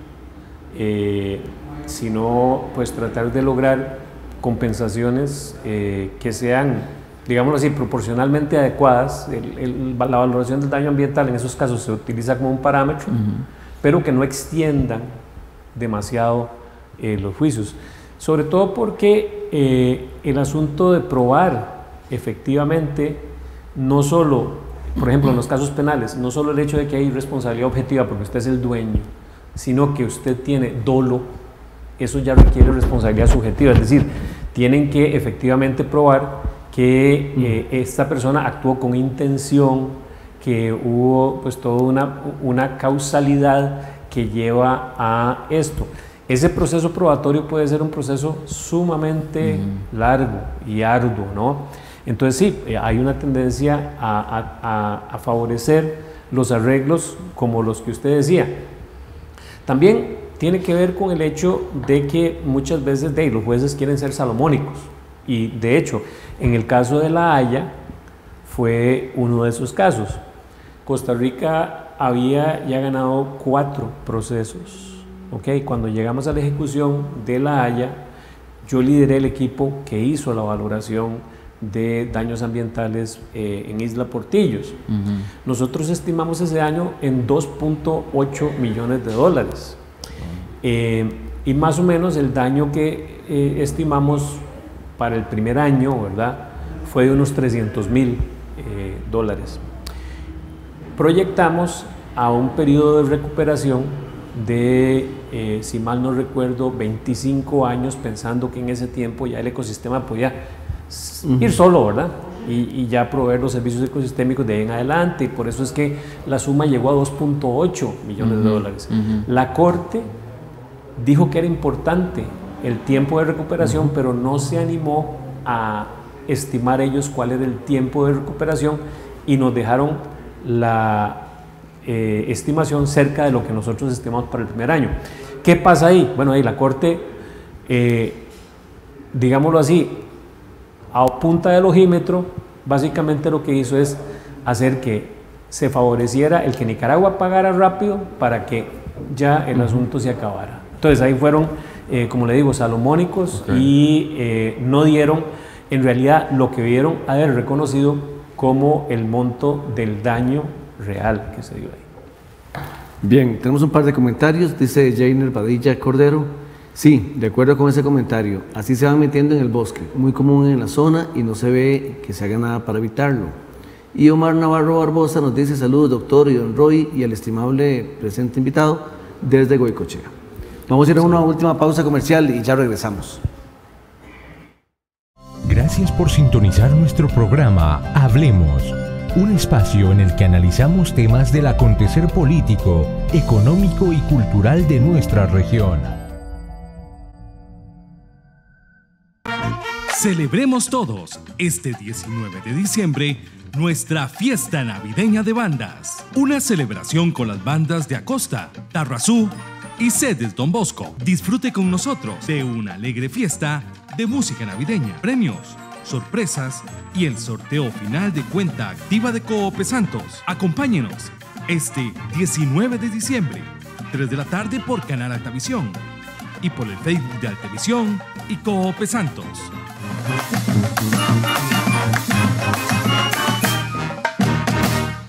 sino pues tratar de lograr compensaciones que sean, digámoslo así, proporcionalmente adecuadas. La valoración del daño ambiental en esos casos se utiliza como un parámetro, pero que no extiendan demasiado los juicios, sobre todo porque el asunto de probar efectivamente, no solo, por ejemplo en los casos penales, no solo el hecho de que hay responsabilidad objetiva porque usted es el dueño, sino que usted tiene dolo, eso ya requiere responsabilidad subjetiva, es decir, tienen que efectivamente probar que esta persona actuó con intención, que hubo pues toda una causalidad que lleva a esto. Ese proceso probatorio puede ser un proceso sumamente largo y arduo, ¿no? Entonces sí, hay una tendencia a favorecer los arreglos como los que usted decía. También tiene que ver con el hecho de que muchas veces los jueces quieren ser salomónicos, y de hecho en el caso de La Haya fue uno de esos casos. Costa Rica había ya ganado 4 procesos, ¿okay? Cuando llegamos a la ejecución de La Haya, yo lideré el equipo que hizo la valoración de daños ambientales en Isla Portillos. Nosotros estimamos ese daño en $2.8 millones. Y más o menos el daño que estimamos para el primer año, ¿verdad?, fue de unos $300.000. Proyectamos a un periodo de recuperación de, si mal no recuerdo, 25 años, pensando que en ese tiempo ya el ecosistema podía ir solo, ¿verdad? Y ya proveer los servicios ecosistémicos de ahí en adelante, y por eso es que la suma llegó a $2.8 millones. La Corte dijo que era importante el tiempo de recuperación, pero no se animó a estimar ellos cuál era el tiempo de recuperación, y nos dejaron la estimación cerca de lo que nosotros estimamos para el primer año. ¿Qué pasa ahí? Bueno, ahí la Corte, digámoslo así, a punta del ojímetro, básicamente lo que hizo es hacer que se favoreciera el que Nicaragua pagara rápido para que ya el asunto se acabara. Entonces ahí fueron, como le digo, salomónicos, y no dieron en realidad lo que vieron haber reconocido como el monto del daño real que se dio ahí. Bien, tenemos un par de comentarios. Dice Jainer Padilla Cordero: sí, de acuerdo con ese comentario, así se van metiendo en el bosque, muy común en la zona, y no se ve que se haga nada para evitarlo. Y Omar Navarro Barbosa nos dice: saludos doctor y don Roy y al estimable presente invitado desde Goicoechea. Vamos a ir a una última pausa comercial y ya regresamos. Gracias por sintonizar nuestro programa Hablemos, un espacio en el que analizamos temas del acontecer político, económico y cultural de nuestra región. Celebremos todos este 19 de diciembre nuestra fiesta navideña de bandas. Una celebración con las bandas de Acosta, Tarrazú y Sedes Don Bosco. Disfrute con nosotros de una alegre fiesta de música navideña, premios, sorpresas y el sorteo final de cuenta activa de Coope Santos. Acompáñenos este 19 de diciembre, 3 de la tarde por Canal Altavisión y por el Facebook de Altavisión y Coope Santos.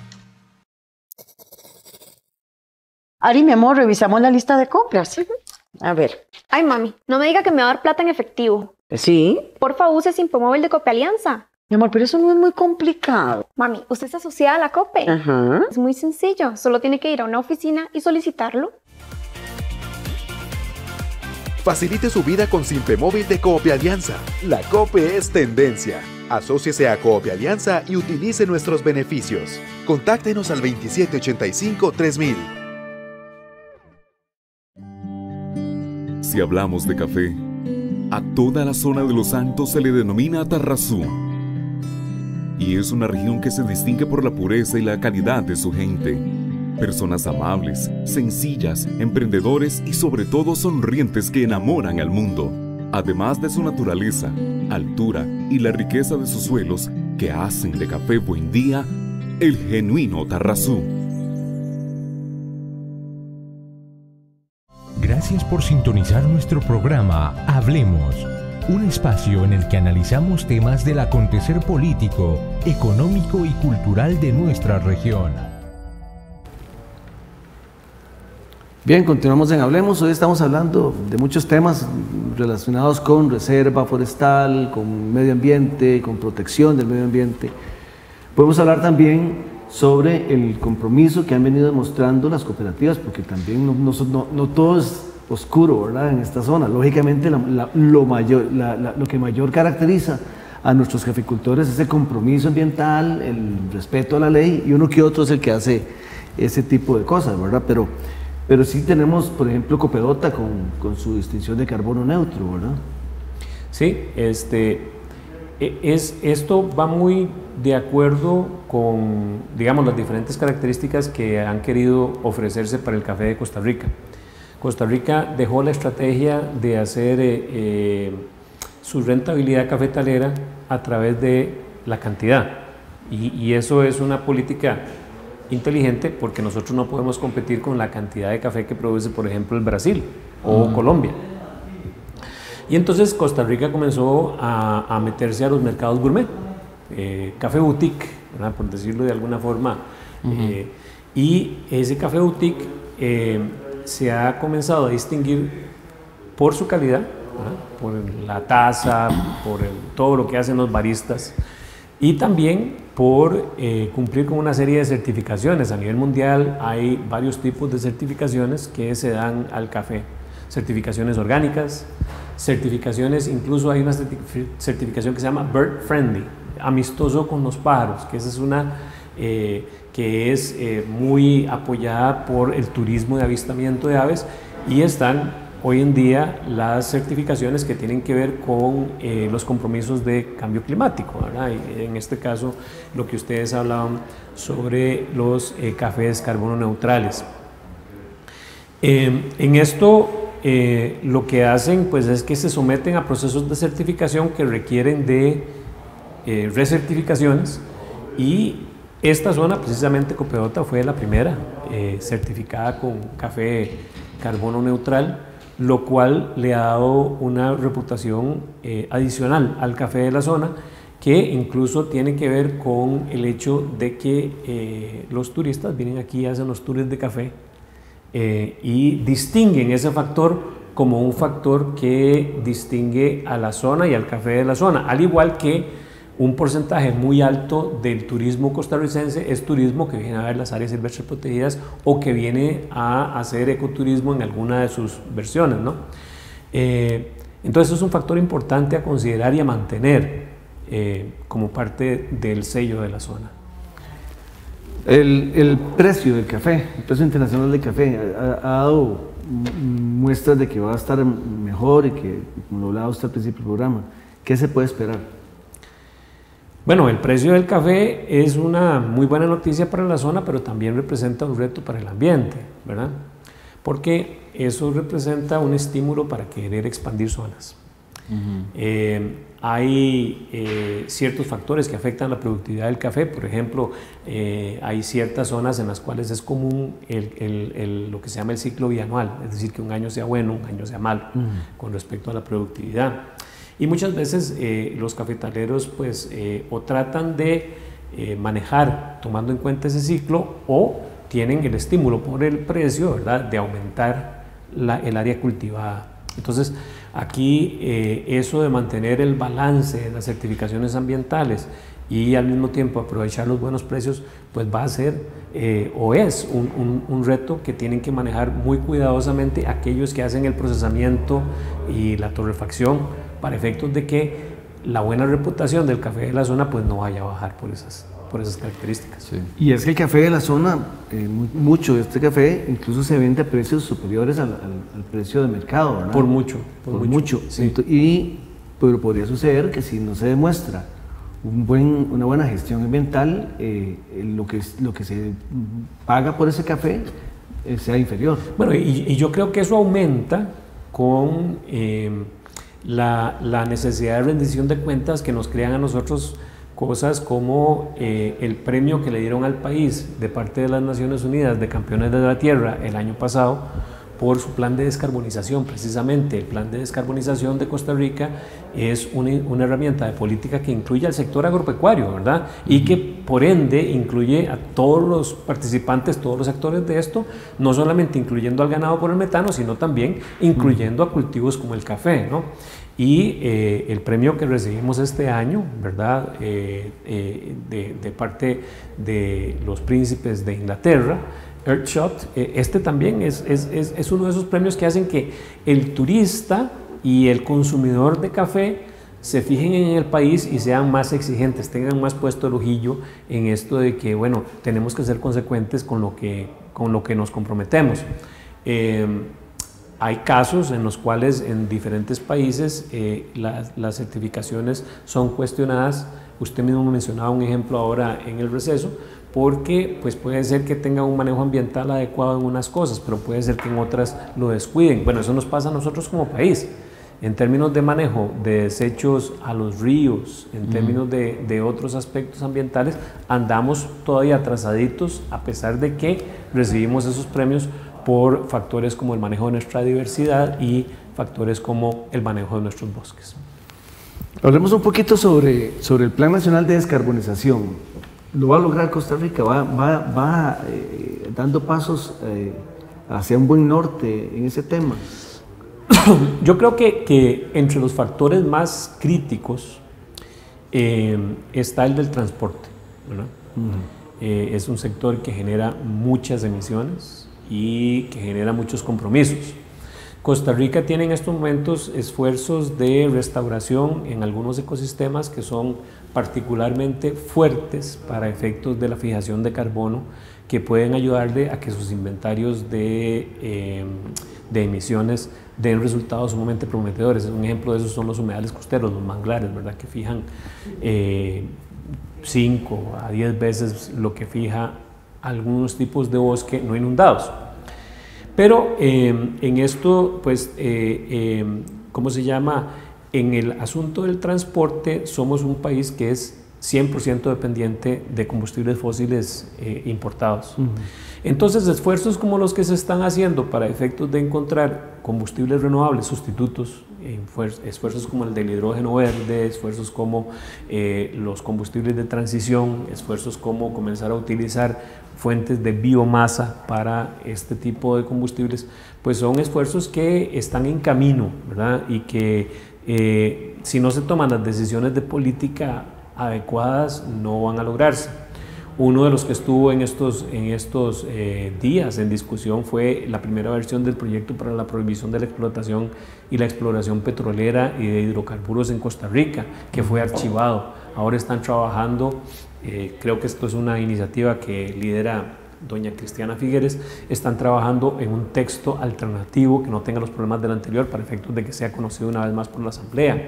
Ari, mi amor, revisamos la lista de compras. A ver. Ay, mami, no me diga que me va a dar plata en efectivo. Sí. Porfa, use Simpomóvil de Copealianza. Mi amor, pero eso no es muy complicado. Mami, usted está asociada a la Cope. Ajá. Es muy sencillo, solo tiene que ir a una oficina y solicitarlo. Facilite su vida con Simpemóvil de Copealianza. La Cope es tendencia. Asóciese a Copealianza y utilice nuestros beneficios. Contáctenos al 2785-3000. Si hablamos de café, a toda la zona de Los Santos se le denomina Tarrazú. Y es una región que se distingue por la pureza y la calidad de su gente. Personas amables, sencillas, emprendedores y sobre todo sonrientes que enamoran al mundo. Además de su naturaleza, altura y la riqueza de sus suelos que hacen de Café Buen Día el genuino Tarrazú. Gracias por sintonizar nuestro programa Hablemos, un espacio en el que analizamos temas del acontecer político, económico y cultural de nuestra región. Bien, continuamos en Hablemos. Hoy estamos hablando de muchos temas relacionados con reserva forestal, con medio ambiente, con protección del medio ambiente. Podemos hablar también sobre el compromiso que han venido demostrando las cooperativas, porque también no todo es oscuro, ¿verdad?, en esta zona. Lógicamente, lo que mayor caracteriza a nuestros caficultores es el compromiso ambiental, el respeto a la ley, y uno que otro es el que hace ese tipo de cosas, ¿verdad? Pero sí tenemos, por ejemplo, Copedota con su distinción de carbono neutro, ¿verdad? Sí, esto va muy de acuerdo con, digamos, las diferentes características que han querido ofrecerse para el café de Costa Rica. Costa Rica dejó la estrategia de hacer su rentabilidad cafetalera a través de la cantidad, y eso es una política inteligente, porque nosotros no podemos competir con la cantidad de café que produce, por ejemplo, el Brasil o Colombia. Y entonces Costa Rica comenzó a meterse a los mercados gourmet, café boutique, ¿verdad?, por decirlo de alguna forma. Y ese café boutique se ha comenzado a distinguir por su calidad, ¿verdad?, por la taza, por todo lo que hacen los baristas, y también por cumplir con una serie de certificaciones. A nivel mundial hay varios tipos de certificaciones que se dan al café. Certificaciones orgánicas, certificaciones, incluso hay una certificación que se llama Bird Friendly, amistoso con los pájaros, que esa es una que es muy apoyada por el turismo de avistamiento de aves, y están hoy en día las certificaciones que tienen que ver con los compromisos de cambio climático, ¿verdad? Y en este caso, lo que ustedes hablaban sobre los cafés carbono neutrales. En esto, lo que hacen, pues, es que se someten a procesos de certificación que requieren de recertificaciones, y esta zona, precisamente Copedota, fue la primera certificada con café carbono neutral, lo cual le ha dado una reputación adicional al café de la zona, que incluso tiene que ver con el hecho de que los turistas vienen aquí y hacen los tours de café y distinguen ese factor como un factor que distingue a la zona y al café de la zona, al igual que un porcentaje muy alto del turismo costarricense es turismo que viene a ver las áreas silvestres protegidas o que viene a hacer ecoturismo en alguna de sus versiones, ¿no? Entonces es un factor importante a considerar y a mantener como parte del sello de la zona. El precio del café, el precio internacional del café, ha dado muestras de que va a estar mejor y que, como lo hablaba usted al principio del programa, ¿qué se puede esperar? Bueno, el precio del café es una muy buena noticia para la zona, pero también representa un reto para el ambiente, ¿verdad? Porque eso representa un estímulo para querer expandir zonas. Hay ciertos factores que afectan la productividad del café. Por ejemplo, hay ciertas zonas en las cuales es común lo que se llama el ciclo bianual, es decir, que un año sea bueno, un año sea malo con respecto a la productividad. Y muchas veces los cafetaleros pues o tratan de manejar tomando en cuenta ese ciclo, o tienen el estímulo por el precio, ¿verdad?, de aumentar el área cultivada. Entonces, aquí eso de mantener el balance de las certificaciones ambientales y al mismo tiempo aprovechar los buenos precios, pues va a ser o es un reto que tienen que manejar muy cuidadosamente aquellos que hacen el procesamiento y la torrefacción, para efectos de que la buena reputación del café de la zona pues no vaya a bajar por esas características. Sí. Y es que el café de la zona, mucho de este café incluso se vende a precios superiores al precio de mercado, ¿verdad? Por mucho. Sí. Pero podría suceder que si no se demuestra una buena gestión ambiental, lo que se paga por ese café sea inferior. Bueno, y yo creo que eso aumenta con la necesidad de rendición de cuentas que nos crean a nosotros cosas como el premio que le dieron al país de parte de las Naciones Unidas de Campeones de la Tierra el año pasado por su plan de descarbonización. Precisamente el plan de descarbonización de Costa Rica es una herramienta de política que incluye al sector agropecuario, ¿verdad? Y que por ende incluye a todos los participantes, todos los actores de esto, no solamente incluyendo al ganado por el metano, sino también incluyendo a cultivos como el café, ¿no? Y el premio que recibimos este año, ¿verdad? De parte de los príncipes de Inglaterra, Earthshot, este también es uno de esos premios que hacen que el turista y el consumidor de café se fijen en el país y sean más exigentes, tengan más puesto el ojillo en esto de que, bueno, tenemos que ser consecuentes con lo que nos comprometemos. Hay casos en los cuales en diferentes países las certificaciones son cuestionadas. Usted mismo mencionaba un ejemplo ahora en el receso, porque pues puede ser que tenga un manejo ambiental adecuado en unas cosas, pero puede ser que en otras lo descuiden. Bueno, eso nos pasa a nosotros como país. En términos de manejo de desechos a los ríos, en términos de otros aspectos ambientales, andamos todavía atrasaditos, a pesar de que recibimos esos premios por factores como el manejo de nuestra diversidad y factores como el manejo de nuestros bosques. Hablemos un poquito sobre el Plan Nacional de Descarbonización. ¿Lo va a lograr Costa Rica? ¿Va dando pasos hacia un buen norte en ese tema? Yo creo que entre los factores más críticos está el del transporte, ¿verdad? Es un sector que genera muchas emisiones y que genera muchos compromisos. Costa Rica tiene en estos momentos esfuerzos de restauración en algunos ecosistemas que son particularmente fuertes para efectos de la fijación de carbono, que pueden ayudarle a que sus inventarios de emisiones den resultados sumamente prometedores. Un ejemplo de eso son los humedales costeros, los manglares, ¿verdad? Que fijan 5 a 10 veces lo que fija algunos tipos de bosque no inundados. Pero en esto, pues, ¿cómo se llama? En el asunto del transporte somos un país que es 100% dependiente de combustibles fósiles importados. Entonces, esfuerzos como los que se están haciendo para efectos de encontrar combustibles renovables, sustitutos, esfuerzos como el del hidrógeno verde, esfuerzos como los combustibles de transición, esfuerzos como comenzar a utilizar fuentes de biomasa para este tipo de combustibles, pues son esfuerzos que están en camino, ¿verdad? Y que si no se toman las decisiones de política adecuadas no van a lograrse. Uno de los que estuvo en estos días en discusión fue la primera versión del proyecto para la prohibición de la explotación y la exploración petrolera y de hidrocarburos en Costa Rica, que fue archivado. Ahora están trabajando, creo que esto es una iniciativa que lidera doña Cristiana Figueres, están trabajando en un texto alternativo que no tenga los problemas del anterior para efectos de que sea conocido una vez más por la Asamblea.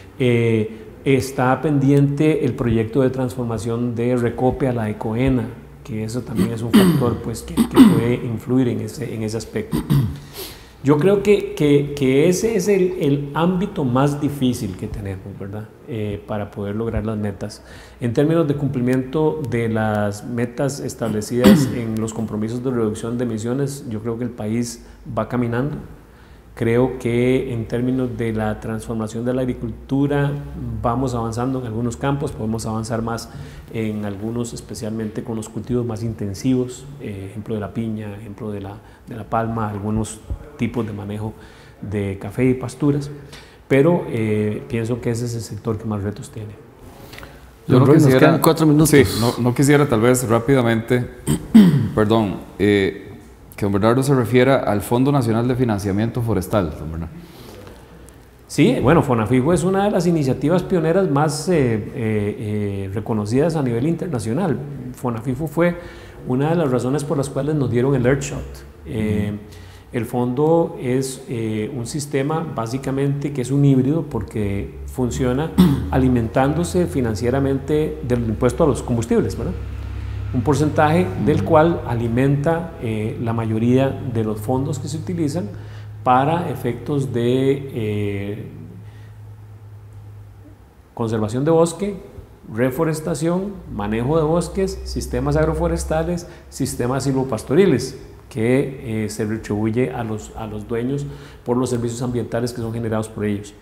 Está pendiente el proyecto de transformación de Recope a la Ecoena, que eso también es un factor pues, que puede influir en ese aspecto. Yo creo que ese es el ámbito más difícil que tenemos, ¿verdad? Para poder lograr las metas. En términos de cumplimiento de las metas establecidas en los compromisos de reducción de emisiones, yo creo que el país va caminando. Creo que en términos de la transformación de la agricultura vamos avanzando en algunos campos, podemos avanzar más en algunos, especialmente con los cultivos más intensivos, ejemplo de la piña, ejemplo de la palma, algunos tipos de manejo de café y pasturas, pero pienso que ese es el sector que más retos tiene. Yo no quisiera, nos quedan 4 minutos. Sí, no quisiera tal vez rápidamente, perdón, que don Bernardo se refiera al Fondo Nacional de Financiamiento Forestal, don Bernardo. Sí, bueno, FONAFIFO es una de las iniciativas pioneras más reconocidas a nivel internacional. FONAFIFO fue una de las razones por las cuales nos dieron el Earthshot. El fondo es un sistema básicamente que es un híbrido porque funciona alimentándose financieramente del impuesto a los combustibles, ¿verdad? Un porcentaje del cual alimenta la mayoría de los fondos que se utilizan para efectos de conservación de bosque, reforestación, manejo de bosques, sistemas agroforestales, sistemas silvopastoriles, que se retribuye a los dueños por los servicios ambientales que son generados por ellos.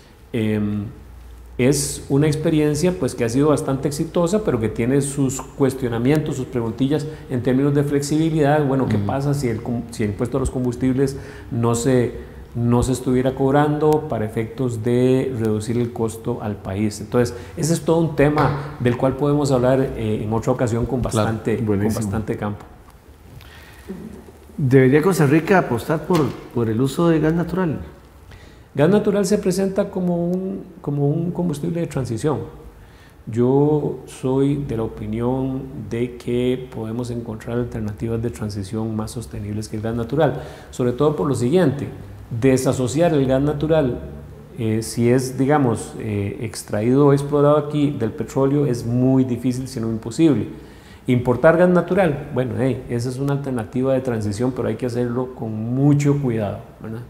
Es una experiencia pues, que ha sido bastante exitosa, pero que tiene sus cuestionamientos, sus preguntillas en términos de flexibilidad. Bueno, ¿qué pasa si el impuesto a los combustibles no se estuviera cobrando para efectos de reducir el costo al país? Entonces, ese es todo un tema del cual podemos hablar en otra ocasión con bastante campo. ¿Debería Costa Rica apostar por el uso de gas natural? Gas natural se presenta como un combustible de transición. Yo soy de la opinión de que podemos encontrar alternativas de transición más sostenibles que el gas natural, sobre todo por lo siguiente: desasociar el gas natural, si es, digamos, extraído o explorado aquí del petróleo, es muy difícil, si no imposible. Importar gas natural, bueno, esa es una alternativa de transición, pero hay que hacerlo con mucho cuidado, ¿verdad?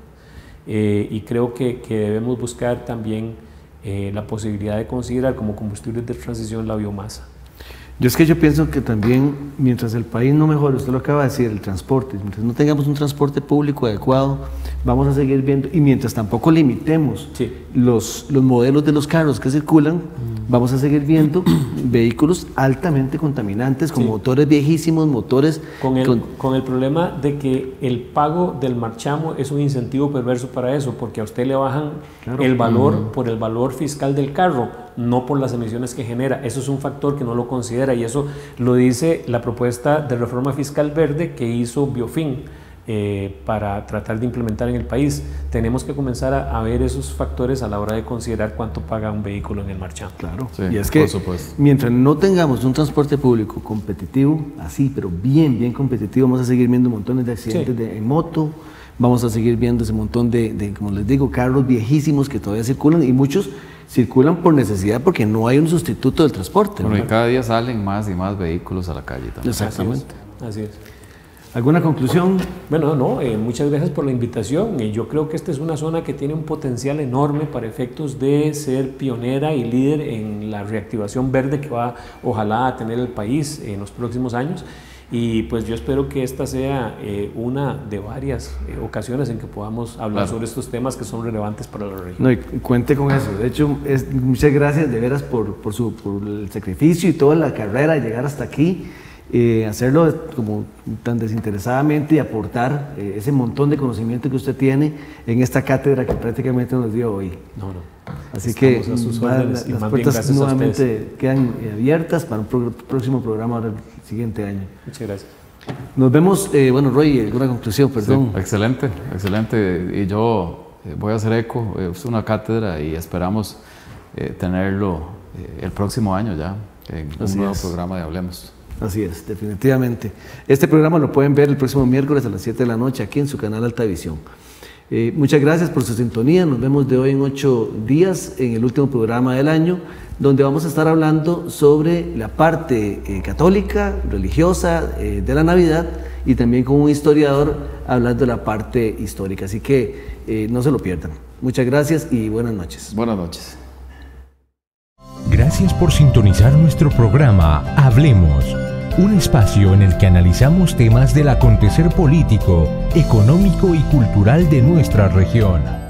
Y creo que debemos buscar también la posibilidad de considerar como combustibles de transición la biomasa. Yo pienso que también, mientras el país no mejore, usted lo acaba de decir, el transporte, mientras no tengamos un transporte público adecuado, vamos a seguir viendo, y mientras tampoco limitemos los modelos de los carros que circulan, vamos a seguir viendo vehículos altamente contaminantes, con motores viejísimos, motores... Con el problema de que el pago del marchamo es un incentivo perverso para eso, porque a usted le bajan el valor por el valor fiscal del carro, no por las emisiones que genera. Eso es un factor que no lo considera, y eso lo dice la propuesta de reforma fiscal verde que hizo Biofin para tratar de implementar en el país. Tenemos que comenzar a ver esos factores a la hora de considerar cuánto paga un vehículo en el marchamo. Claro, y es que mientras no tengamos un transporte público competitivo, así, pero bien competitivo, vamos a seguir viendo montones de accidentes en moto, vamos a seguir viendo ese montón de, como les digo, carros viejísimos que todavía circulan, y muchos circulan por necesidad porque no hay un sustituto del transporte. Bueno, y cada día salen más y más vehículos a la calle también. Exactamente. Así es. ¿Alguna conclusión? Bueno, muchas gracias por la invitación. Yo creo que esta es una zona que tiene un potencial enorme para efectos de ser pionera y líder en la reactivación verde que va, ojalá, a tener el país en los próximos años. Y pues yo espero que esta sea una de varias ocasiones en que podamos hablar sobre estos temas que son relevantes para la región. No, y cuente con eso. De hecho, muchas gracias de veras por el sacrificio y toda la carrera de llegar hasta aquí. Hacerlo como tan desinteresadamente y aportar ese montón de conocimiento que usted tiene en esta cátedra que prácticamente nos dio hoy. Así que a sus órdenes, las puertas nuevamente quedan abiertas para un próximo programa el siguiente año. Muchas gracias. Nos vemos. Bueno, Roy, ¿alguna conclusión? Perdón. Sí, excelente. Y yo voy a hacer eco. Es una cátedra y esperamos tenerlo el próximo año ya en un nuevo programa de Hablemos. Así es, definitivamente. Este programa lo pueden ver el próximo miércoles a las 7 de la noche aquí en su canal Altavisión. Muchas gracias por su sintonía. Nos vemos de hoy en 8 días en el último programa del año, donde vamos a estar hablando sobre la parte católica, religiosa de la Navidad, y también con un historiador hablando de la parte histórica. Así que no se lo pierdan. Muchas gracias y buenas noches. Buenas noches. Gracias por sintonizar nuestro programa Hablemos, un espacio en el que analizamos temas del acontecer político, económico y cultural de nuestra región.